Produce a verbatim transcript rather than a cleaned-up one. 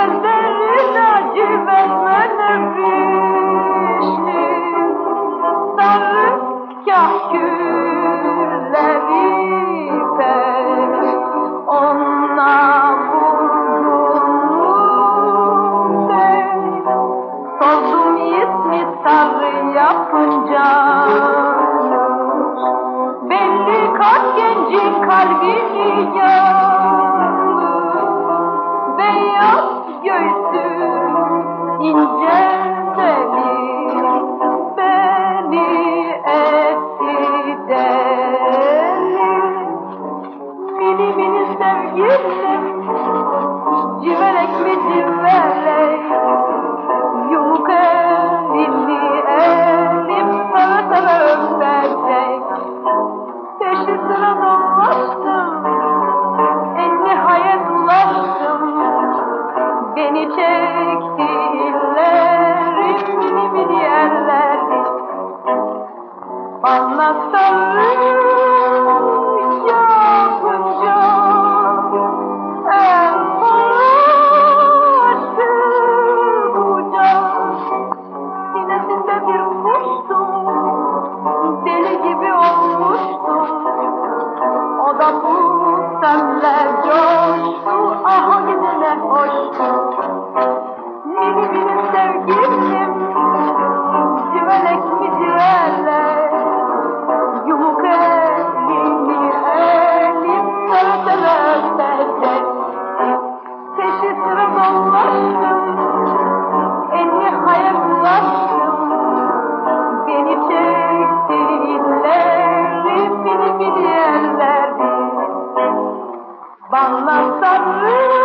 Gözlerine civelmen öpüştüm, sarı kahkülleri pek ona vurdum pek. Soldum ismi sarı yapınca belli kaç gencin kalbini yandı. Beyaz göğsüm ince deli beni etti deli. Mini mini sevgilim, civelek mi civelek, yumuk elini elim sana sana öpecek. Peşi sıra dolaştım, en nihayet ulaştım. Beni çekti ellerim, mini mini ellerim. Bana sarı yapınca el başı bucak. Sinesinde bir kuştum, deli gibi olmuştum. O da bu senle coştu, aha gidene hoştu. Mini mini sevgilim, civelek mi civelek, yumuk elini elim sana sana öpecek. Peşi sıra dolaştım, en nihayet ulaştım. Beni çekti ellerim, mini mini ellerim. Bana sarı